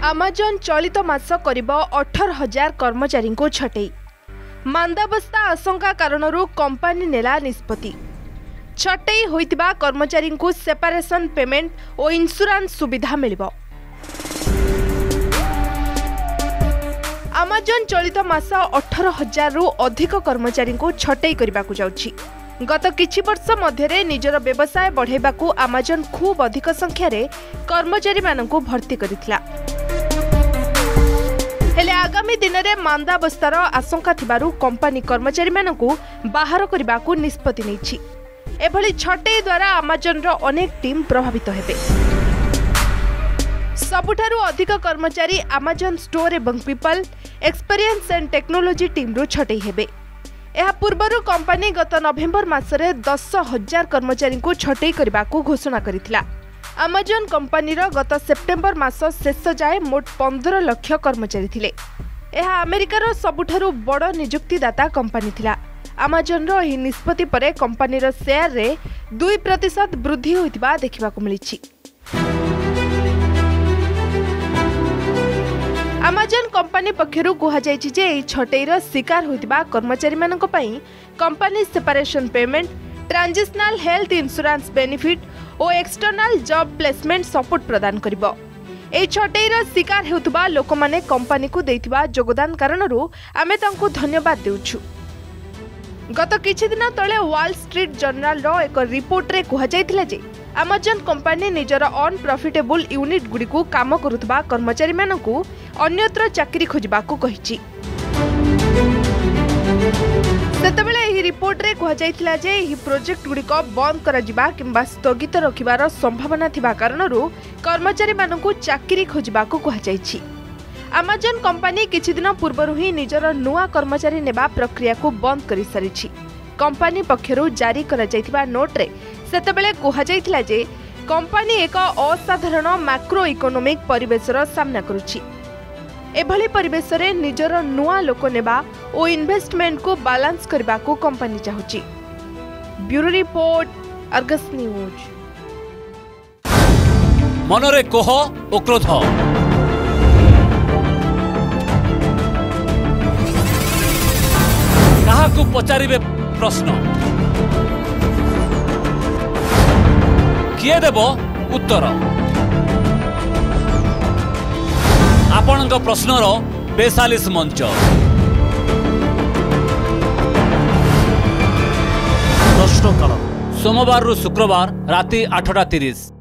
Amazon चलित मास करिब 18,000 कर्मचारी को छटई। मांदावस्था आशंका कारणरू कंपनी नेला निष्पत्ति। छटई होइतिबा कर्मचारी को सेपरेशन पेमेंट और इंश्योरेंस सुविधा मिलिबो। अमेजन चलित मास 18,000 रु अधिक कर्मचारी को छटई करने को जाउछि। गत किछि वर्ष मध्यरे निजर व्यवसाय बढ़ाइबाकू अमेजन खूब अधिक संख्यार कर्मचारी मानकू भर्ती करिथिला। हेले आगामी दिन में मांदावस्थार आशंका थिबारु कंपनी कर्मचारी मानकू बाहर करबाकू निष्पत्ति नैछि। एभली छटई द्वारा अमेजन रो अनेक टीम प्रभावित हेबे। सबुठारु अधिक कर्मचारी अमेजन स्टोर एवं people experience and technology team रु छटई हेबे। एहा पूर्वरु कंपनी गत नवेम्बर मासरे 10,000 कर्मचारी को छटई करबाकू घोषणा करिथिला। अमेजन कंपनी गत सेप्टेम्बर मास शेष जाए मोट 15 लाख कर्मचारी थिले। एहा अमेरिकार सबुठारु बड़ नियुक्तिदाता कंपनी थिला। अमेजन रो एही निष्पत्ति परे कंपनीर शेयर रे 2% वृद्धि होइतिबा देखिबाकू मिलिछि। अमेजन कंपनी पक्षरु कहा जायछि जे एही छटईर शिकार होइतिबा कर्मचारी मानक पई company separation payment, transitional health insurance benefit और एक्सटर्नल जॉब प्लेसमेंट सपोर्ट प्रदान करिबो। एही छटईर शिकार हेउतबा लोकमाने कंपनी को देइतिबा योगदान कारणरू आमे तांको धन्यवाद देउछु। गत किछि दिन तळे वॉल स्ट्रीट जर्नल रो एक रिपोर्ट रे कहा जायतिला जे अमेजन कंपनी निजर अनप्रॉफिटेबल यूनिट गुडी को काम करुतबा कर्मचारी मानकू अन्यत्र चाकरी खोजबाकू कहिछि। सेतबेले एही रिपोर्ट रे कहा जायतिला जे एही प्रोजेक्ट गुडी को बंद करा जिबा किंबा स्थगित रखिबार संभावना थिबा कारणरू कर्मचारी मानकू चाकरी खोजबाकू कहा जायछि। अमेजन कंपनी किछि दिन पूर्वरु ही निजर नुआ कर्मचारी नेबा प्रक्रिया को बंद करि सारिछि। कंपनी पक्षरु जारी करा जायतिबा नोट रे सेतबेले कहा जायतिला जे कंपनी एक असाधारण मैक्रो इकोनॉमिक परिवेशर सामना करुछि। एभली परिवेश रे निजर नुआ लोक नेबा ओ इन्वेस्टमेंट को बैलेंस करबा को कंपनी चाहुछि। Bureau report, Argus news. मनरे कोह ओ क्रोध, काहाकू पचारिबे प्रश्न, किए देब उत्तर। आपणक प्रश्नर बेसालिस मंच प्रश्नकाल सोमवार रु शुक्रवार राति 8:30।